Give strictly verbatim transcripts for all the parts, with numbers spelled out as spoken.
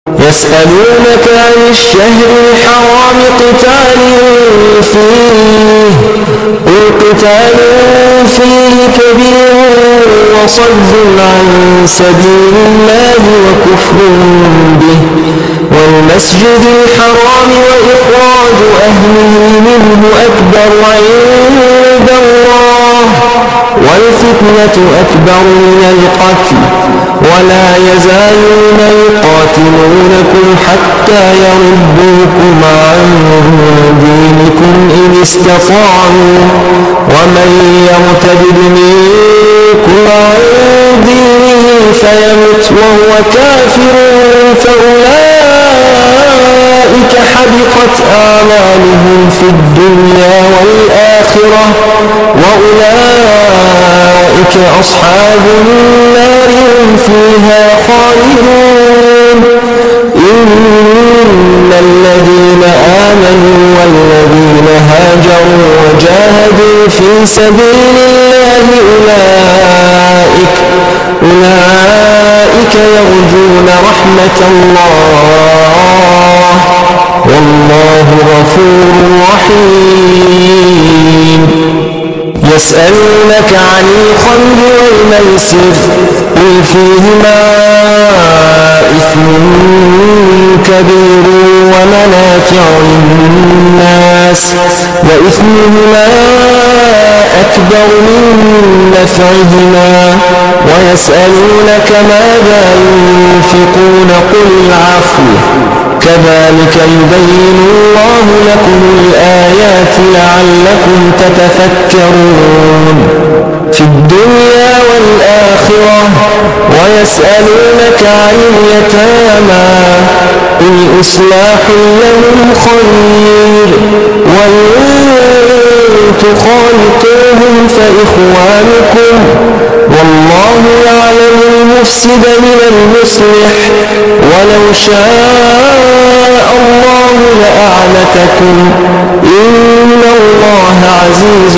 يسألونك عن الشهر الحرام قتال فيه قل قتال فيه كبير وصد عن سبيل الله وكفر به والمسجد الحرام وإخراج أهله منه أكبر عند الله والفتنة أكبر من القتل ولا يزالون يقاتلونكم حتى يردوكم عن دينكم إن استطاعوا ومن يرتد منكم عن دينه فيمت وهو كافر فأولئك حبطت أعمالهم في الدنيا والآخرة وأولئك أصحاب النار هم فيها خالدون إن الذين آمنوا والذين هاجروا وجاهدوا في سبيل الله أولئك أولئك يرجون رحمة الله والله غفور رحيم يسألونك عن الخمر والميسر قل فيهما إثم كبير ومنافع للناس وإثمهما أكبر من نفعهما ويسألونك ماذا ينفقون قل العفو كذلك يبين الله لكم الآيات لعلكم تتفكرون في الدنيا والآخرة ويسألونك عن اليتامى قل إصلاح لهم خير وإن تخالطوهم فإخوانكم والله يعلم المفسد من المصلح ولو شاء الله لأعنتكم إن الله عزيز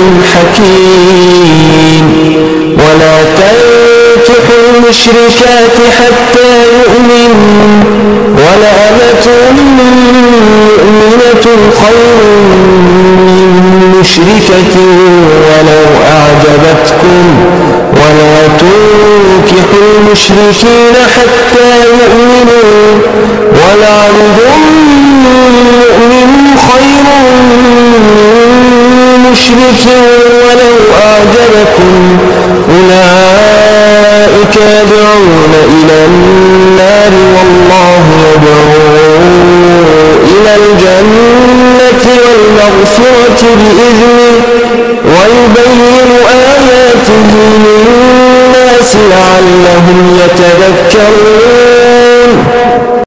حكيم ولا تنكحوا المشركات حتى يؤمن ولأمة مؤمنة خير من مشركة ولو أعجبتكم ولا تنكحوا المشركين حتى يؤمنوا ولعبد مؤمن خير من مشرك ولو أعجبكم أولئك يدعون إلى النار والله يدعو إلى الجنة والمغفرة بإذنه ويبين آياته للناس لعلهم يتذكرون